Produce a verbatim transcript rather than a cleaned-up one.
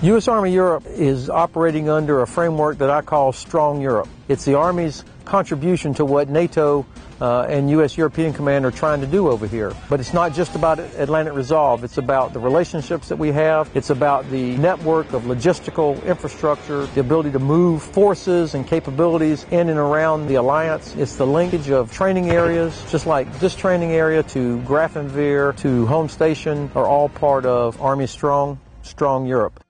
U S Army Europe is operating under a framework that I call Strong Europe. It's the Army's contribution to what NATO uh, and U S European Command are trying to do over here. But it's not just about Atlantic Resolve. It's about the relationships that we have. It's about the network of logistical infrastructure, the ability to move forces and capabilities in and around the alliance. It's the linkage of training areas, just like this training area to Grafenwehr, to Home Station, are all part of Army Strong, Strong Europe.